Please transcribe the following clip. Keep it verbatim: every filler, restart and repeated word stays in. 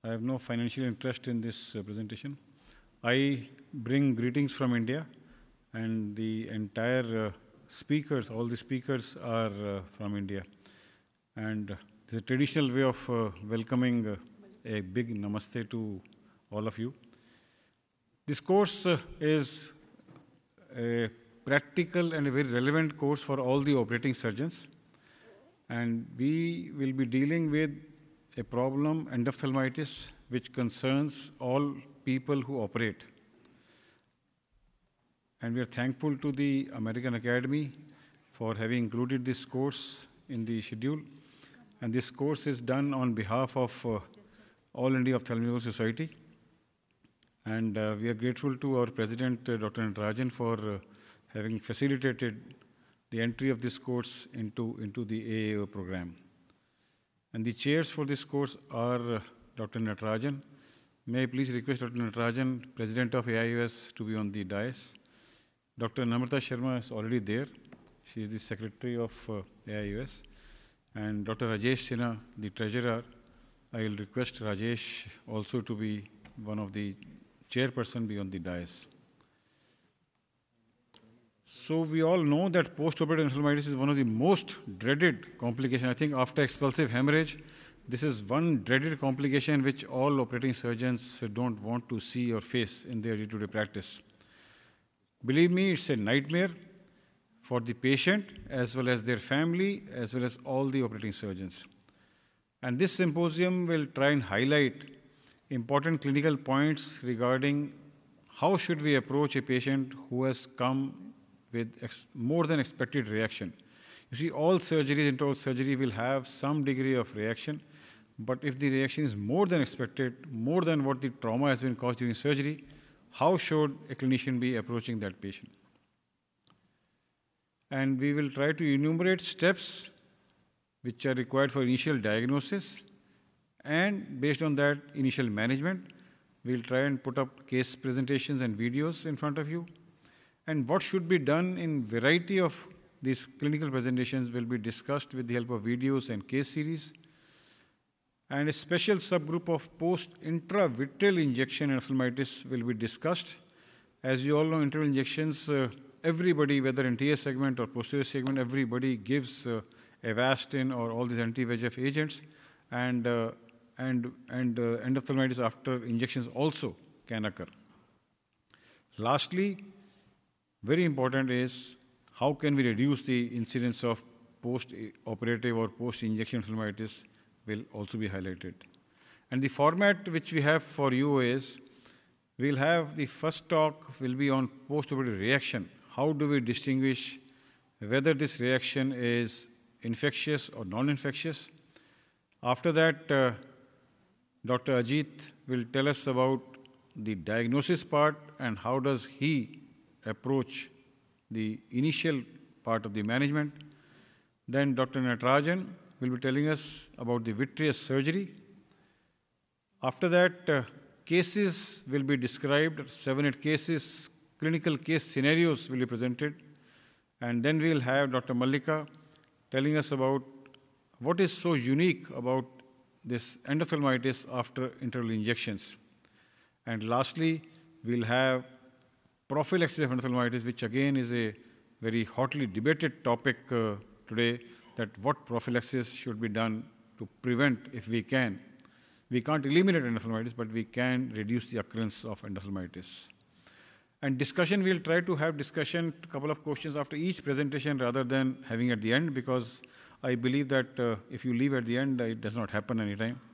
I have no financial interest in this uh, presentation. I bring greetings from India, and the entire uh, speakers, all the speakers are uh, from India. And it's a traditional way of uh, welcoming uh, a big namaste to all of you. This course uh, is a practical and a very relevant course for all the operating surgeons. And we will be dealing with a problem, endophthalmitis, which concerns all people who operate. And we are thankful to the American Academy for having included this course in the schedule. And this course is done on behalf of uh, All India Ophthalmic Society. And uh, we are grateful to our president, uh, Doctor Natarajan, for uh, having facilitated the entry of this course into, into the A A O program. And the chairs for this course are uh, Doctor Natarajan. May I please request Doctor Natarajan, President of A I O S, to be on the dais. Doctor Namrata Sharma is already there. She is the Secretary of uh, A I O S. And Doctor Rajesh Sinha, the Treasurer. I will request Rajesh also to be one of the chairperson be on the dais. So we all know that post-operative endophthalmitis is one of the most dreaded complications. I think after expulsive hemorrhage, this is one dreaded complication which all operating surgeons don't want to see or face in their day-to-day practice. Believe me, it's a nightmare for the patient as well as their family as well as all the operating surgeons. And this symposium will try and highlight important clinical points regarding how should we approach a patient who has come with ex more than expected reaction. You see, all surgeries, intraoral surgery will have some degree of reaction, but if the reaction is more than expected, more than what the trauma has been caused during surgery, how should a clinician be approaching that patient? And we will try to enumerate steps which are required for initial diagnosis, and based on that initial management, we'll try and put up case presentations and videos in front of you. And what should be done in variety of these clinical presentations will be discussed with the help of videos and case series. And a special subgroup of post-intravitreal injection endophthalmitis will be discussed. As you all know, intravitreal injections, uh, everybody, whether anterior segment or posterior segment, everybody gives uh, Avastin or all these anti-V E G F agents. And, uh, and, and uh, endophthalmitis after injections also can occur. Lastly, very important is how can we reduce the incidence of post-operative or post-injection endophthalmitis will also be highlighted. And the format which we have for you is, we'll have the first talk will be on post-operative reaction. How do we distinguish whether this reaction is infectious or non-infectious? After that, uh, Doctor Ajit will tell us about the diagnosis part and how does he approach the initial part of the management. Then Doctor Natarajan will be telling us about the vitreous surgery. After that, uh, cases will be described, seven, eight cases, clinical case scenarios will be presented. And then we'll have Doctor Mallika telling us about what is so unique about this endophthalmitis after intraoral injections. And lastly, we'll have prophylaxis of endophthalmitis, which again is a very hotly debated topic uh, today, that what prophylaxis should be done to prevent, if we can. We can't eliminate endophthalmitis, but we can reduce the occurrence of endophthalmitis. And discussion, we'll try to have discussion, a couple of questions after each presentation rather than having at the end, because I believe that uh, if you leave at the end, it does not happen anytime.